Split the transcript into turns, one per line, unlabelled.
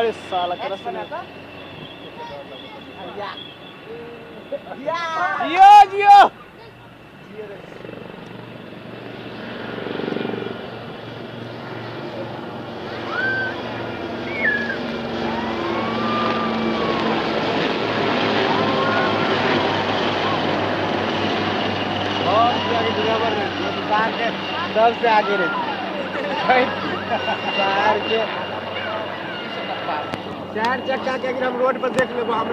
अरे साला कर जियो जियो सबसे आगे रहती चार चक्का के अगर हम रोड पर देख ले